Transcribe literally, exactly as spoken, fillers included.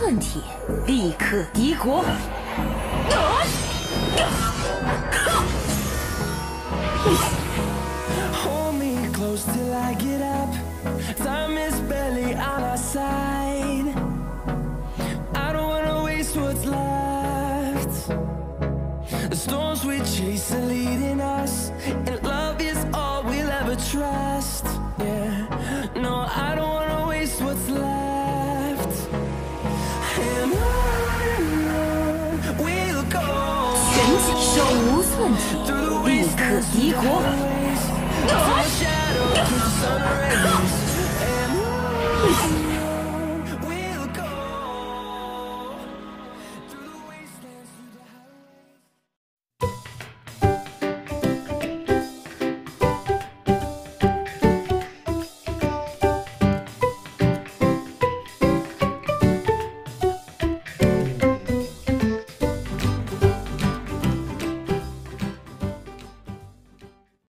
问题，立刻敌国。 Hold me close till I get up. Time is barely on our side. I don't wanna waste what's left. The storms we chase are leading us, and love is all we'll ever trust. Yeah, no, I don't wanna waste what's left. And on we'll go. 神己手无寸铁，立刻敌国。 Shadow, the sun already